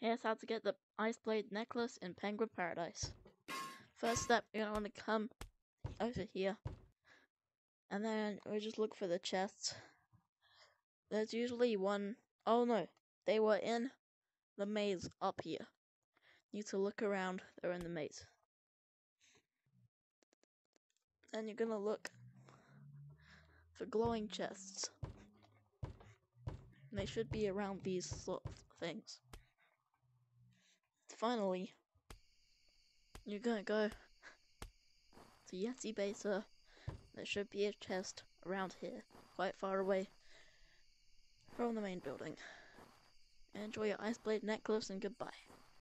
Here's how to get the Ice Blade necklace in Penguin Paradise. First step, you're gonna want to come over here, and then we just look for the chests. There's usually one. Oh no, they were in the maze up here. Need to look around, they're in the maze. Then you're gonna look for glowing chests. They should be around these sort of things. Finally, you're gonna go to Yeti Beta. There should be a chest around here, quite far away from the main building. Enjoy your Ice Blade necklace and goodbye.